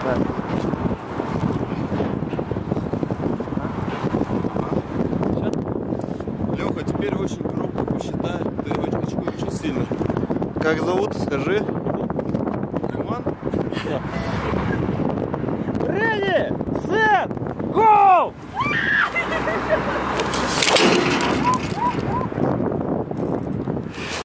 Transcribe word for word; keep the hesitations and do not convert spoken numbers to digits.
Так. Леха, теперь очень громко посчитай, ты очкуешь очень сильно. Как зовут, скажи. Роман?